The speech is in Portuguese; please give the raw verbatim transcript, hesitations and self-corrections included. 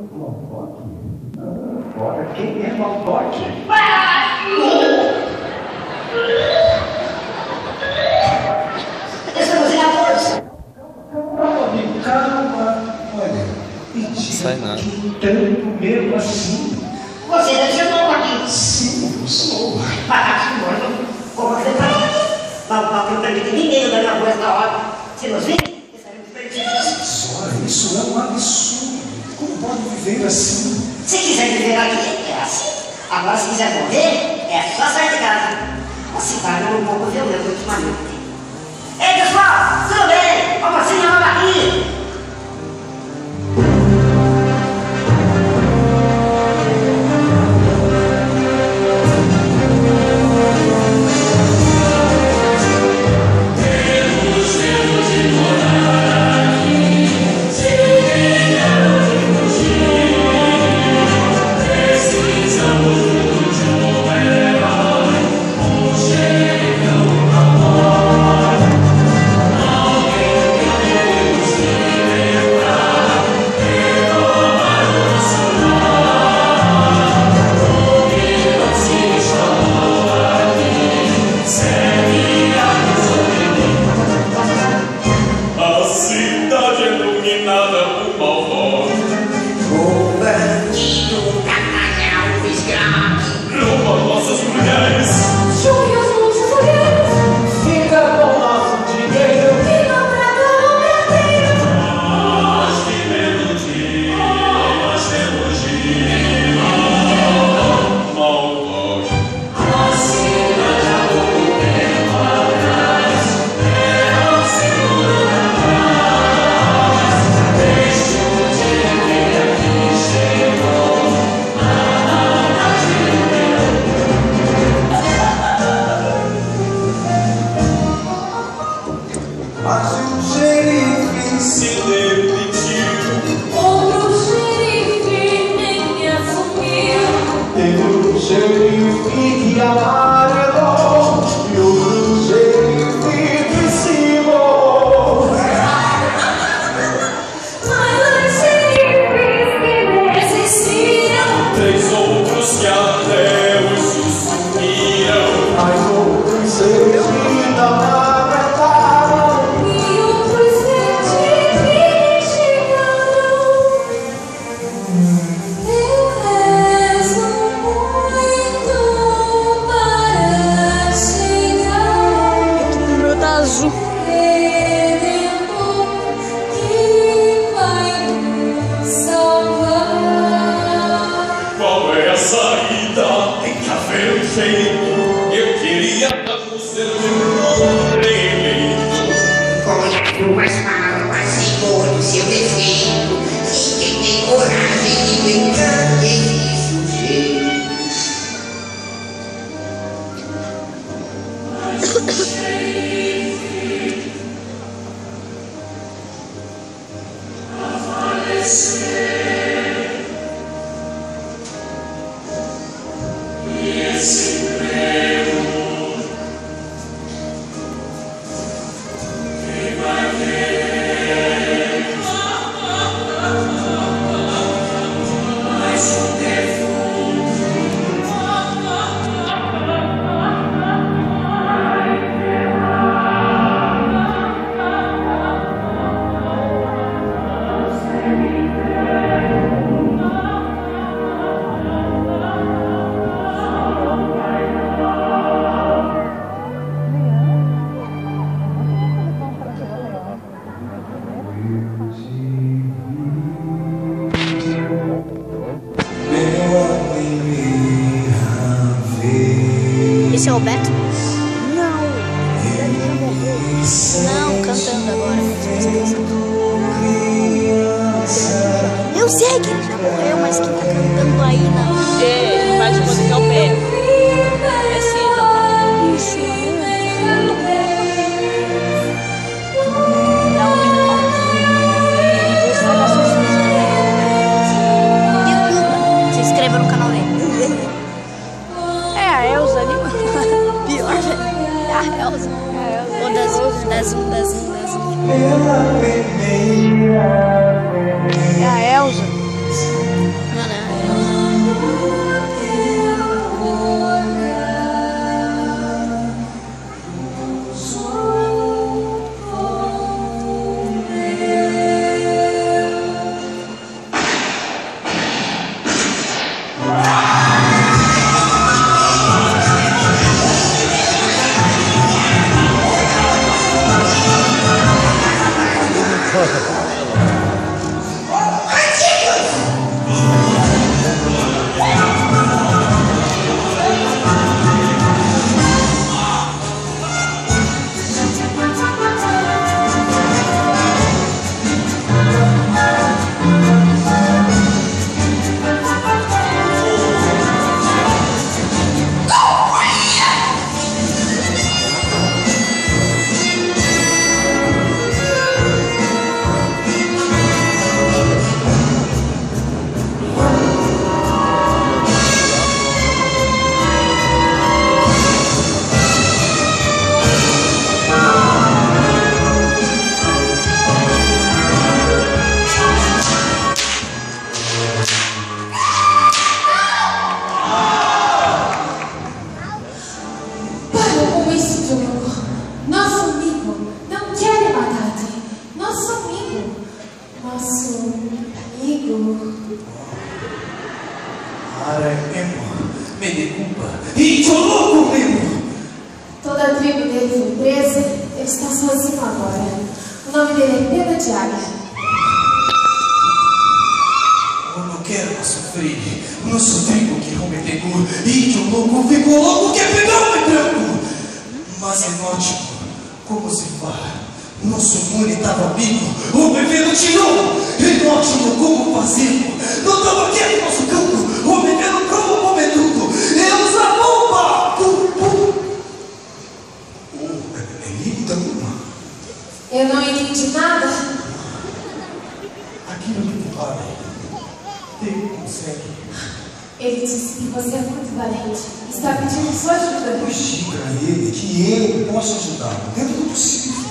Maltoque? Agora, quem é Maltoque? Essa você é a força. Calma, amigo, calma. Olha, Sai nada. tanto mesmo assim. Você deve ser novo aqui. Sim, eu sou. Ah, como você faz? Maltoque não permite ninguém dar minha voz na hora. Se nos vir, estaremos perdidos. Sora, isso é um absurdo. Como pode viver assim? Se quiser viver aqui, é assim. Agora, se quiser morrer, é só sair de casa. A cidade é um pouco violenta ultimamente. Ei, pessoal, tudo bem? Vamos assim, olha aqui. Esse é o Beto? Não. Ele já morreu. Não, cantando agora. Eu sei que ele já morreu, mas quem tá cantando aí na... É, ele faz de conta que é o Beto. É sim, tá. Isso. Dá um minuto. Se inscreva no canal dele. É a Elza ali, mano. Pior, velho. É a Elza. Ou das um, das um, das um, das um. É a Elza. nosso amigo. Aremo, me desculpa. E eu louco mesmo. Toda a tribo dele foi presa, ele está sozinho agora. O nome dele é Pena de Águia. Eu não quero mais sofrer. Nosso tribo que não me pegou. E eu louco ficou louco que pegou me branco. Mas é ótimo. Como se faz? Nosso mundo estava amigo. O bebê não tirou. E não tinha como fazer. Não estava aqui no nosso campo. O bebê não prova o momento. Eu uso a bomba. Pum, pum. Oh, é lindo. Eu não entendi nada. Aquilo que tu fala. Ele consegue. Ele disse que você é muito valente. Está pedindo sua ajuda. Diga a ele que eu posso ajudá-lo dentro do possível.